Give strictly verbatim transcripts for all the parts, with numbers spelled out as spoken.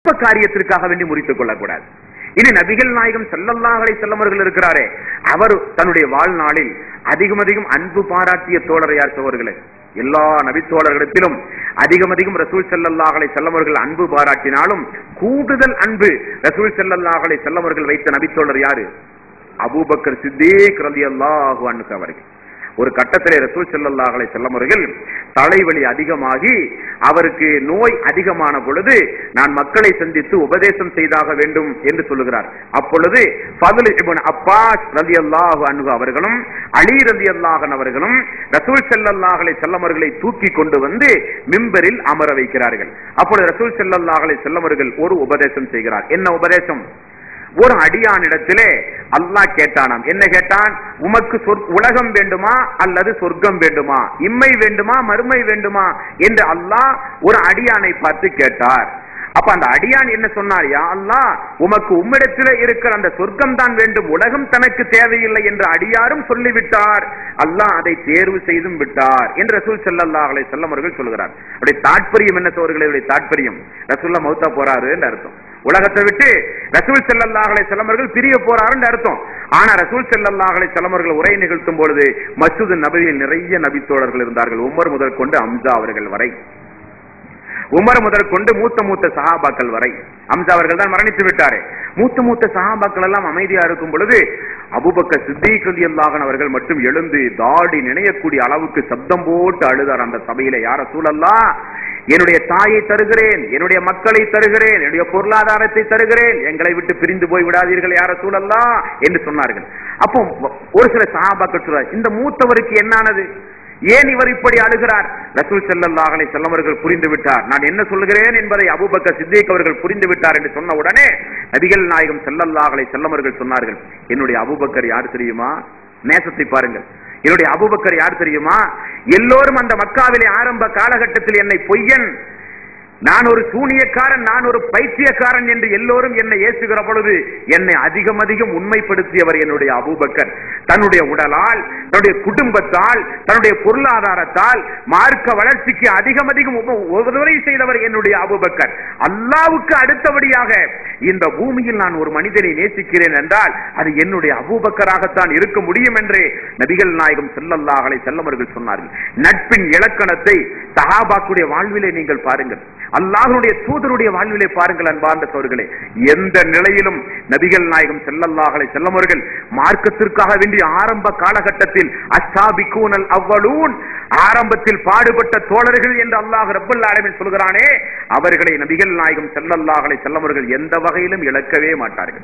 அற்ப காரியத்திற்காக வேண்டி முறித்துக் கொள்ளக்கூடாது. இனி நபிகள் நாயகம் ஸல்லல்லாஹு அலைஹி வஸல்லம் அவர்கள் இருக்கிறாரே, அவர் தன்னுடைய வாழ்நாளில் அதிகம் அதிகம் அன்பு பாராட்டிய தோழர் யார் சகோதரர்களே? எல்லா நபி தோழர்களிடத்திலும் அதிகம் அதிகம் ரசூல் ஸல்லல்லாஹு அலைஹி வஸல்லம் அவர்கள் அன்பு பாராட்டினாலும் கூடுதல் அன்பு ரசூல் ஸல்லல்லாஹு அலைஹி வஸல்லம் அவர்கள் வைத்த நபி தோழர் யாரு? அபூபக்கர் சித்தீக் ரலியல்லாஹு அன்ஹு அவர்கள். ஒரு கட்டத்திலே ரசூல் ஸல்லல்லாஹு அலைஹி வஸல்லம் அவர்கள் தலைவலி அதிகமாகி அவருக்கு நோய் அதிகமான பொழுது நான் மக்களை சந்தித்து உபதேசம் செய்தாக வேண்டும் என்று சொல்லுகிறார். அப்பொழுது ஃபதுல் இப்னு அப்பாஸ் ரலியல்லாஹு அன்ஹு அவர்களும் அலி ரலியல்லாஹு அன்ஹு அவர்களும் ரசூல் ஸல்லல்லாஹு அலைஹி வஸல்லம் அவர்களை தூக்கி கொண்டு வந்து மிம்பரில் அமர வைக்கிறார்கள். அப்பொழுது ரசூல் ஸல்லல்லாஹு அலைஹி வஸல்லம் அவர்கள் ஒரு உபதேசம் செய்கிறார். என்ன உபதேசம்? ஒரு அடியானிடத்திலே அல்லாஹ் கேட்டானாம். என்ன கேட்டான்? உமக்கு உலகம் வேண்டுமா அல்லது சொர்க்கம் வேண்டுமா, இம்மை வேண்டுமா மறுமை வேண்டுமா என்று அல்லாஹ் ஒரு அடியானை பார்த்து கேட்டார். அப்ப அந்த அடியான் என்ன சொன்னார்? யா அல்லாஹ், உமக்கு உம்மிடத்திலே இருக்கிற அந்த சொர்க்கம் தான் வேண்டும், உலகம் தனக்கு தேவையில்லை என்று அடியாரும் சொல்லிவிட்டார். அல்லாஹ் அதை தேர்வு செய்தும் விட்டார் என்று ரசூல் ஸல்லல்லாஹு அலைஹி வஸல்லம் அவர்கள் சொல்கிறார். அப்படி தாற்பயம் என்ன சோர்களே? தாற்பயம் ரசூலுல்லாஹ் மௌத்தா போறாரு என்று அர்த்தம். உலகத்தை விட்டு ரசூல் ஸல்லல்லாஹு அலைஹி வஸல்லம் அவர்கள் பிரிய போறாருன்னு அர்த்தம். ஆனா ரசூல் ஸல்லல்லாஹு அலைஹி வஸல்லம் அவர்கள் உரை நிகழ்த்தும் பொழுது மஸ்ஜித் நபவியில் நிறைய நபி தோழர்கள் இருந்தார்கள். உமர் முதல் கொண்டு ஹம்ஸா அவர்கள் வரை, உமர் முதல் கொண்டு மூத்த மூத்த சஹாபாக்கள் வரை. ஹம்ஸா அவர்கள் தான் மரணித்து விட்டாரு. மூத்த மூத்த சஹாபாக்கள் எல்லாம் அமைதியா இருக்கும் பொழுது அபூபக்கர் சித்தீக் ரலியல்லாஹு அன்ஹு அவர்கள் மட்டும் எழுந்து தாடி நினையக்கூடிய அளவுக்கு சப்தம் போட்டு அழுதார் அந்த சபையில. யா ரசூலல்லாஹ், என்னுடைய தாயை தருகிறேன், என்னுடைய மக்களை தருகிறேன், என்னுடைய பொருளாதாரத்தை தருகிறேன், எங்களை விட்டு பிரிந்து போய் விடாதீர்கள் யா ரசூலல்லாஹ் என்று சொன்னார்கள். அப்போ ஒரு சில சஹாபாக்கள் சொல்றார், இந்த மூத்தவருக்கு என்னானது, ஏன் இவர் இப்படி அழுகிறார்? ரசூல் ஸல்லல்லாஹு அலைஹி வஸல்லம் அவர்கள் புரிந்து விட்டார், நான் என்ன சொல்கிறேன் என்பதை அபூபக்கர் சித்தீக் அவர்கள் புரிந்து விட்டார் என்று சொன்ன உடனே நபிகள் நாயகம் ஸல்லல்லாஹு அலைஹி வஸல்லம் அவர்கள் சொன்னார்கள், என்னுடைய அபூபக்கர் யார் தெரியுமா? நேசத்தை பாருங்கள். என்னுடைய அபூபக்கர் யார் தெரியுமா? எல்லோரும் அந்த மக்காவிலே ஆரம்ப காலகட்டத்தில் என்னை பொய்யன், நான் ஒரு சூனியக்காரன், நான் ஒரு பைத்தியக்காரன் என்று எல்லோரும் என்னை ஏசுகிற பொழுது என்னை அதிகம் அதிகம் உண்மைப்படுத்தியவர் என்னுடைய அபூபக்கர். தன்னுடைய உடலால், தன்னுடைய குடும்பத்தால், தன்னுடைய பொருளாதாரத்தால் மார்க்க வளர்ச்சிக்கு அதிகம் அதிகம் உதவி செய்தவர் என்னுடைய அபூபக்கர். அல்லாஹ்வுக்கு அடுத்தபடியாக இந்த பூமியில் நான் ஒரு மனிதனை நேசிக்கிறேன் என்றால் அது என்னுடைய அபூபக்கராகத்தான் இருக்க முடியும் என்று நபிகள் நாயகம் ஸல்லல்லாஹு அலைஹி வஸல்லம் அவர்கள் சொன்னார்கள். நட்பின் இலக்கணத்தை சஹாபாக்களுடைய வாழ்விலே நீங்கள் பாருங்கள், அல்லாஹ்வுடைய தூதருடைய வாழ்விலே பாருங்கள் அன்பார்ந்த சகோதரர்களே. எந்த நிலையிலும் நபிகள் நாயகம் ஸல்லல்லாஹு அலைஹி வஸல்லம் அவர்கள் மார்க்கத்திற்காக வேண்டிய ஆரம்ப காலகட்டத்தில் அஸ்ஸாபிகூனல் அவ்வலூன், ஆரம்பத்தில் பாடுபட்ட தோழர்கள் என்று அல்லாஹ் ரப்பல் ஆலமீன் சொல்கிறானே, அவர்களை நபிகள் நாயகம் ஸல்லல்லாஹு அலைஹி வஸல்லம் அவர்கள் எந்த வகையிலும் இழக்கவே மாட்டார்கள்.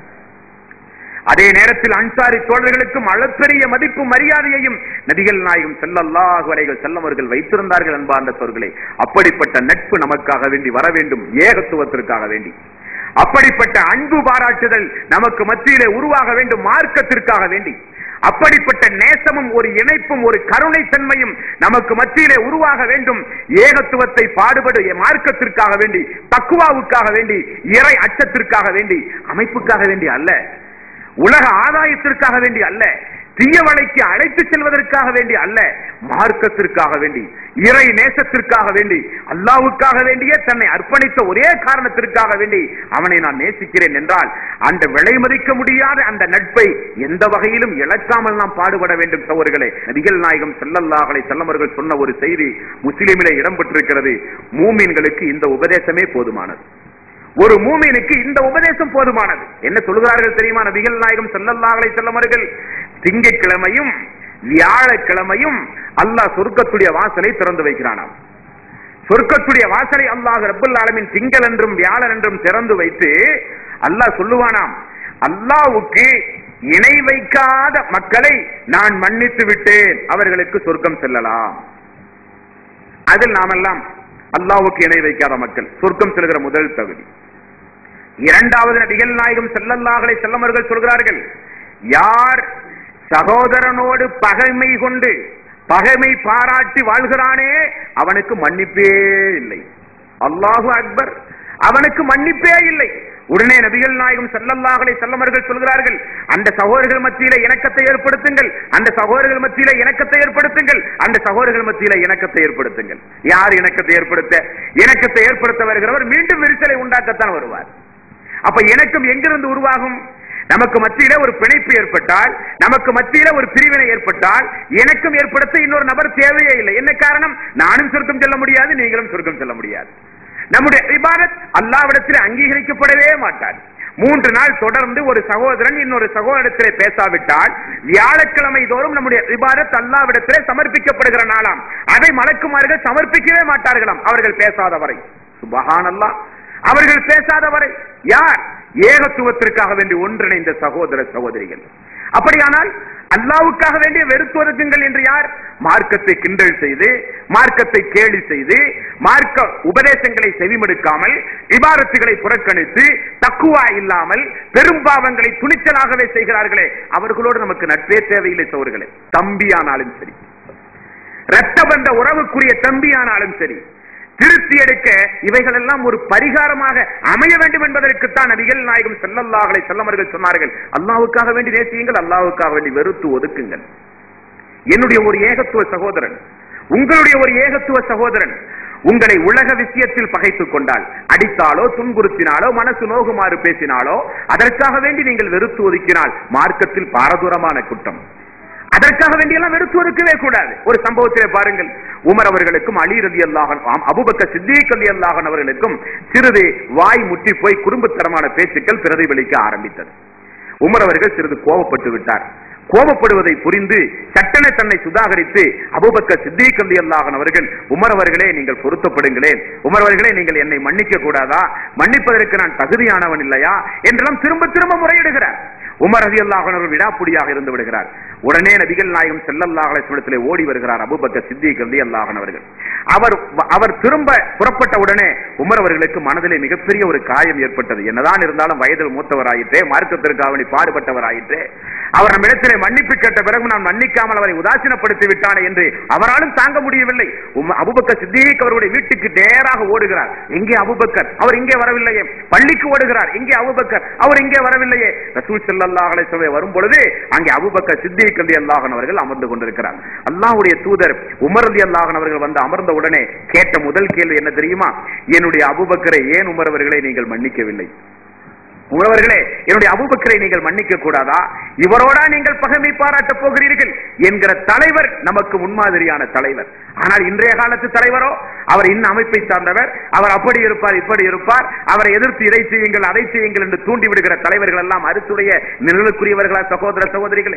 அதே நேரத்தில் அன்சாரி தோழர்களுக்கும் அளப்பெரிய மதிப்பு மரியாதையையும் நபிகள் நாயகம் ஸல்லல்லாஹு அலைஹி வஸல்லம் அவர்கள் வைத்திருந்தார்கள் அன்பார்ந்த சகோதரர்களே. அப்படிப்பட்ட நட்பு நமக்காக வேண்டி வர வேண்டும், ஏகத்துவத்திற்காக வேண்டி. அப்படிப்பட்ட அன்பு பாராட்டுதல் நமக்கு மத்தியிலே உருவாக வேண்டும், மார்க்கத்திற்காக வேண்டி. அப்படிப்பட்ட நேசமும் ஒரு இணைப்பும் ஒரு கருணை தன்மையும் நமக்கு மத்தியிலே உருவாக வேண்டும். ஏகத்துவத்தை பாடுபடு மார்க்கத்திற்காக வேண்டி, தக்வாவுக்காக வேண்டி, இறை அச்சத்திற்காக வேண்டி, அமைப்புக்காக வேண்டி அல்ல, உலக ஆதாயத்திற்காக வேண்டி அல்ல, தீயவளைக்கு அழைத்து செல்வதற்காக வேண்டி அல்ல, மார்க்கத்திற்காக வேண்டி, இறை நேசத்திற்காக வேண்டி, அல்லாஹ்வுக்காக வேண்டியே தன்னை அர்ப்பணித்த ஒரே காரணத்திற்காக வேண்டி அவனை நான் நேசிக்கிறேன் என்றால் அந்த விலை மதிக்க முடியாத அந்த நட்பை எந்த வகையிலும் இழக்காமல் நாம் பாடுபட வேண்டும் சகோதரர்களே. நபிகள் நாயகம் ஸல்லல்லாஹு அலைஹி வஸல்லம் அவர்கள் சொன்ன ஒரு செய்தி முஸ்லிமிலே இடம்பெற்றிருக்கிறது. மூமின்களுக்கு இந்த உபதேசமே போதுமானது, ஒரு மூமினுக்கு இந்த உபதேசம் போதுமானது. என்ன சொல்கிறார்கள் தெரியுமா நபிகள் நாயகம் ஸல்லல்லாஹு அலைஹி வஸல்லம் அவர்கள்? திங்கட்கிழமையும் வியாழக்கிழமையும் அல்லாஹ் சொர்க்கத்துடைய வாசலை திறந்து வைக்கிறானாம். சொர்க்கத்துடைய வாசலை அல்லாஹ் ரப்பல் ஆலமீன் திங்கள் என்றும் வியாழன் என்றும் திறந்து வைத்து அல்லாஹ் சொல்லுவானாம், அல்லாஹ்வுக்கு இணை வைக்காத மக்களை நான் மன்னித்து விட்டேன், அவர்களுக்கு சொர்க்கம் செல்லலாம். அதில் நாமெல்லாம் அல்லாஹ்வுக்கு இணை வைக்காத மக்கள், சொர்க்கம் செல்கிற முதல் தகுதி. இரண்டாவது நபிகள் நாயகம் ஸல்லல்லாஹு அலைஹி வஸல்லம் அவர்கள் சொல்கிறார்கள், யார் சகோதரனோடு பகைமை கொண்டு பகைமை பாராட்டி வாழ்கிறானே அவனுக்கு மன்னிப்பே இல்லை. அல்லாஹு அக்பர், அவனுக்கு மன்னிப்பே இல்லை. உடனே நபிகள் நாயகம் ஸல்லல்லாஹு அலைஹி வஸல்லம் அவர்கள் சொல்கிறார்கள், அந்த சகோதரர்கள் மத்தியிலே இணக்கத்தை ஏற்படுத்துங்கள், அந்த சகோதரர்கள் மத்தியிலே இணக்கத்தை ஏற்படுத்துங்கள், அந்த சகோதரர்கள் மத்தியிலே இணக்கத்தை ஏற்படுத்துங்கள். யார் இணக்கத்தை ஏற்படுத்த? இணக்கத்தை ஏற்படுத்த வருகிறவர் மீண்டும் விரிசலை உண்டாக்கத்தான் வருவார். அப்ப இணக்கம் எங்கிருந்து உருவாகும்? நமக்கு மத்தியில ஒரு பிணைப்பு ஏற்பட்டால், நமக்கு மத்தியில ஒரு பிரிவினை ஏற்பட்டால் இணக்கம் ஏற்படுத்த இன்னொரு நபர் தேவையே இல்லை. என்ன காரணம்? நானும் சொர்க்கம் செல்ல முடியாது, நீங்களும் சொர்க்கம் செல்ல முடியாது. நம்முடைய இபாதத் அல்லாஹ்விடத்தில் அங்கீகரிக்கப்படவே மாட்டாது. மூன்று நாள் தொடர்ந்து ஒரு சகோதரன் இன்னொரு சகோதரத்திலே பேசாவிட்டால் வியாழக்கிழமை தோறும் நம்முடைய இபாதத் அல்லாஹ்விடத்திலே சமர்ப்பிக்கப்படுகிற நாளாம். அதை மலக்குமார்கள் சமர்ப்பிக்கவே மாட்டார்களாம் அவர்கள் பேசாதவரை. சுப்ஹானல்லாஹ், அவர்கள் பேசாதவரை. யார்? ஏகத்துவத்திற்காக வேண்டி ஒன்றிணைந்த சகோதர சகோதரிகள். அப்படியானால் அல்லாஹ்வுக்காக வேண்டிய வெறுத்தொதுக்குங்கள் என்று யார்? மார்க்கத்தை கிண்டல் செய்து, மார்க்கத்தை கேலி செய்து, மார்க்க உபதேசங்களை செவிமடுக்காமல், இபாரத்துகளை புறக்கணித்து, தக்குவா இல்லாமல் பெரும்பாவங்களை துணிச்சலாகவே செய்கிறார்களே, அவர்களோடு நமக்கு நட்பே தேவையில்லை சகோதரர்களே. தம்பியானாலும் சரி, இரத்த பந்த உறவுக்குரிய தம்பியானாலும் சரி, திருத்தி எடுக்க இவைகள் எல்லாம் ஒரு பரிகாரமாக அமைய வேண்டும் என்பதற்குத்தான் நபிகள் நாயகம் ஸல்லல்லாஹு அலைஹி வஸல்லம் அவர்கள் சொன்னார்கள், அல்லாஹ்வுக்காக வேண்டி நேசியுங்கள், அல்லாஹ்வுக்காக வேண்டி வெறுத்து ஒதுக்குங்கள். என்னுடைய ஒரு ஏகத்துவ சகோதரன், உங்களுடைய ஒரு ஏகத்துவ சகோதரன் உங்களை உலக விஷயத்தில் பகைத்துக் கொண்டால், அடித்தாலோ துன்புறுத்தினாலோ மனசு நோகுமாறு பேசினாலோ அதற்காக வேண்டி நீங்கள் வெறுத்து ஒதுக்கினால் மார்க்கத்தில் பாரதூரமான குற்றம். அதற்காக வேண்டியெல்லாம் வெறுத்து ஒதுக்கவே கூடாது. ஒரு சம்பவத்திலே பாருங்கள், உமர் அவர்களுக்கும் அலி ரலியல்லாஹு அன்ஹு, அபூபக்கர் சித்திக் ரலியல்லாஹு அன்ஹு அவர்களுக்கும் சிறிது வாய் முற்றி போய் குறும்புத்தனமான பேச்சுக்கள் பிரதிபலிக்க ஆரம்பித்தது. உமர் அவர்கள் சிறிது கோபப்பட்டு விட்டார். கோபப்படுவதை புரிந்து சட்டென தன்னை சுதாகரித்து அபூபக்கர் சித்திக் ரலியல்லாஹு அன்ஹு அவர்கள், உமர் அவர்களே நீங்கள் பொருத்தப்படுங்களேன், உமர் அவர்களே நீங்கள் என்னை மன்னிக்க கூடாதா, மன்னிப்பதற்கு நான் தகுதியானவன் இல்லையா என்றெல்லாம் திரும்ப திரும்ப முறையிடுகிறார். உமர் ரலியல்லாஹு அன்ஹு விடாப்புடியாக இருந்து விடுகிறார். உடனே நபிகள் நாயகம் ஸல்லல்லாஹு அலைஹி வஸல்லம் ஓடி வருகிறார் அபூபக்கர் சித்திக் ரலியல்லாஹு அன்ஹு அவர்கள். அவர் அவர் திரும்ப புறப்பட்ட உடனே உமர் அவர்களுக்கு மனதிலே மிகப்பெரிய ஒரு காயம் ஏற்பட்டது. என்னதான் இருந்தாலும் வயதில் மூத்தவராயிற்றே, மார்க்கத்திற்காக வேண்டி பாடுபட்டவராயிற்றே, அவர் நம்மிடத்திலே மன்னிப்பு கேட்ட பிறகு நான் மன்னிக்காமல் அவரை உதாசீனப்படுத்தி விட்டானே என்று அவராலும் தாங்க முடியவில்லை. அபூபக்கர் சித்திக் அவருடைய வீட்டுக்கு நேராக ஓடுகிறார். எங்கே அபூபக்கர்? அவர் இங்கே வரவில்லையே. பள்ளிக்கு ஓடுகிறார். எங்கே அபூபக்கர்? அவர் இங்கே வரவில்லையே. ரசூல் ஸல்லல்லாஹு அலைஹி வஸல்லம் வரும் பொழுது அங்கே அபூபக்கர் சித்திக் ரலியல்லாஹு அன்ஹு அவர்கள் அமர்ந்து கொண்டிருக்கிறார். அல்லாஹ்வுடைய தூதர் உமர் ரலியல்லாஹு அன்ஹு அவர்கள் வந்து அமர்ந்த உடனே கேட்ட முதல் கேள்வி என்ன தெரியுமா? என்னுடைய அபூபக்கரை ஏன் உமர் அவர்களை நீங்கள் மன்னிக்கவில்லை? உமரவர்களே, என்னுடைய அபூபக்கரை நீங்கள் மன்னிக்க கூடாதா? இவரோட நீங்கள் பகைமை பாராட்டப் போகிறீர்கள் என்கிற தலைவர் நமக்கு முன்மாதிரியான தலைவர். ஆனால் இன்றைய காலத்து தலைவரோ, அவர் இன்ன அமைப்பை சார்ந்தவர், அவர் அப்படி இருப்பார் இப்படி இருப்பார், அவரை எதிர்த்து இதை செய்யுங்கள் அதை செய்யுங்கள் என்று தூண்டி விடுகிற தலைவர்கள் எல்லாம் அரிசுடைய நிழலுக்குரியவர்களா சகோதர சகோதரிகளே?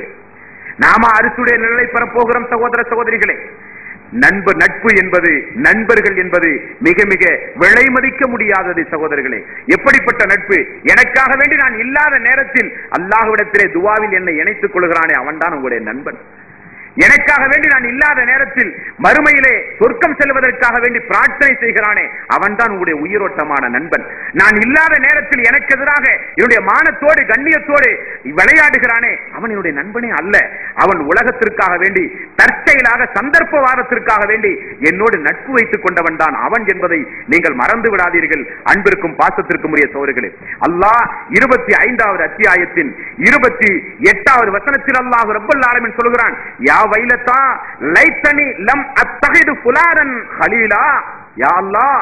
நாம அரிசுடைய நிழலை பெறப்போகிறோம் சகோதர சகோதரிகளே. நண்பு நட்பு என்பது, நண்பர்கள் என்பது மிக மிக விலை மதிக்க முடியாதது சகோதரர்களே. எப்படிப்பட்ட நட்பு? எனக்காக வேண்டி நான் இல்லாத நேரத்தில் அல்லாஹ்விடத்திலே துவாவில் என்னை இணைத்துக் கொள்கிறானே, அவன்தான் உங்களுடைய நண்பன். எனக்காக வேண்டி நான் இல்லாத நேரத்தில் மறுமையிலே சொர்க்கம் செல்வதற்காக வேண்டி பிரார்த்தனை செய்கிறானே, அவன்தான் உங்களுடைய உயிரோட்டமான நண்பன். நான் இல்லாத நேரத்தில் எனக்கு எதிராக என்னுடைய மானத்தோடு கண்ணியத்தோடு விளையாடுகிறானே, அவன் என்னுடைய நண்பனே அல்ல. அவன் உலகத்திற்காக வேண்டி, தற்செயலாக சந்தர்ப்பவாதத்திற்காக வேண்டி என்னோடு நட்பு வைத்துக் கொண்டவன் தான் அவன் என்பதை நீங்கள் மறந்து விடாதீர்கள். அன்பிற்கும் பாசத்திற்கும் உரிய சகோதரர்களே, அல்லாஹ் இருபத்தி ஐந்தாவது அத்தியாயத்தின் இருபத்தி எட்டாவது வசனத்தில் அல்லாஹ் ரப்பல் ஆலமீன் சொல்கிறான், யா வைலதா லைத்தனி லம் அத்தகிது ஃபுலாரன் ஹலீலா. யா அல்லாஹ்,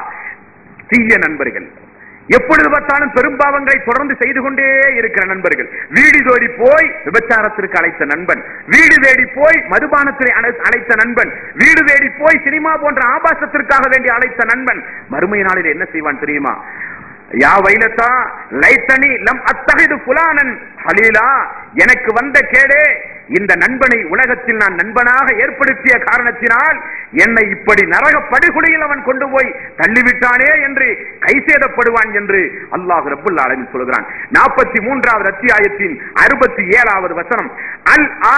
தீய நண்பர்கள், எப்பொழுது பார்த்தாலும் பெரும்பாவங்களை தொடர்ந்து செய்து கொண்டே இருக்கிற நண்பர்கள், வீடு தேடி போய் விபச்சாரத்திற்கு அழைத்த நண்பன், வீடு தேடி போய் மதுபானத்திலே அழைத்த நண்பன், வீடு தேடி போய் சினிமா போன்ற ஆபாசத்திற்காக வேண்டி அழைத்த நண்பன் மறுமை நாளில் என்ன செய்வான் தெரியுமா? யா வைலதா லைத்தனி லம் அத்தகிது ஃபுலானன் ஹலீலா. எனக்கு வந்த கேடே, இந்த நண்பனை உலகத்தில் நான் நண்பனாக ஏற்படுத்திய காரணத்தினால் என்னை இப்படி நரக படுகொலையில் அவன் கொண்டு போய் தள்ளிவிட்டானே என்று கைசேதப்படுவான் என்று அல்லாஹ் ரப்பல் ஆலமீன் சொல்கிறான். நாற்பத்தி மூன்றாவது அத்தியாயத்தின் அறுபத்தி ஏழாவது வசனம், அல் ஆ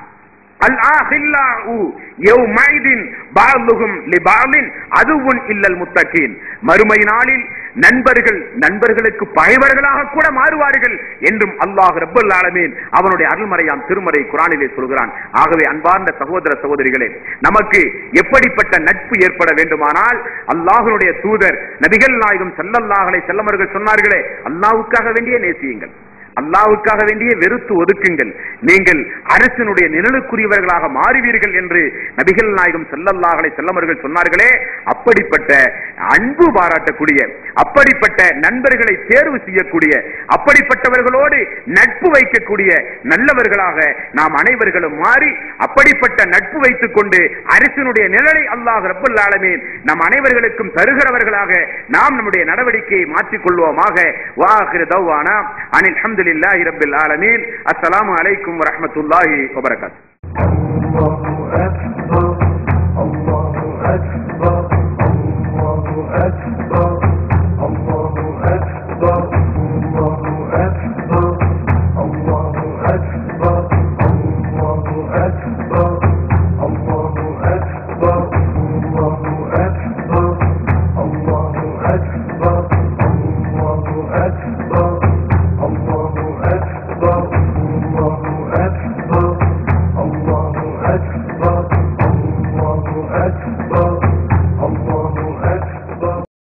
அல் ஆஹில்லாஹு யௌமைதின் பாலுஹும் லிபாலின் அதுவுன் இல்லல் முத்தகீன். மறுமை நாளில் நண்பர்கள் நண்பர்களுக்கு பகைவர்களாக கூட மாறுவார்கள் என்றும் அல்லாஹ் ரப்பல் ஆலமீன் அவனுடைய அருள்மறையாம் திருமறை குர்ஆனிலே சொல்கிறான். ஆகவே அன்பார்ந்த சகோதர சகோதரிகளே, நமக்கு எப்படிப்பட்ட நட்பு ஏற்பட வேண்டுமானால் அல்லாஹ்வுடைய தூதர் நபிகள் நாயகம் ஸல்லல்லாஹு அலைஹி வஸல்லம் அவர்கள் சொன்னார்களே, அல்லாஹ்வுக்காக வேண்டிய நேசியுங்கள், அல்லாஹ்வுக்காக வேண்டிய வெறுத்து ஒதுக்குங்கள், நீங்கள் அரசனுடைய நிழலுக்குரியவர்களாக மாறுவீர்கள் என்று நபிகள் நாயகம் ஸல்லல்லாஹு அலைஹி வஸல்லம் அவர்கள் சொன்னார்களே. அப்படிப்பட்ட அன்பு பாராட்டக்கூடிய, அப்படிப்பட்ட நண்பர்களை தேர்வு செய்யக்கூடிய, அப்படிப்பட்டவர்களோடு நட்பு வைக்கக்கூடிய நல்லவர்களாக நாம் அனைவர்களும் மாறி அப்படிப்பட்ட நட்பு வைத்துக் கொண்டு அரசனுடைய நிழலை அல்லாஹ் ரப்பல் ஆலமீன் நம் அனைவர்களுக்கும் தருகிறவர்களாக நாம் நம்முடைய நடவடிக்கையை மாற்றிக் கொள்வோமாக. வாஹிரு தவ்வானா அனில் ஹம்துலில்லாஹி ரப்பில் ஆலமீன். அஸ்ஸலாமு அலைக்கும் வரஹ்மத்துல்லாஹி வபரகாத்துஹு.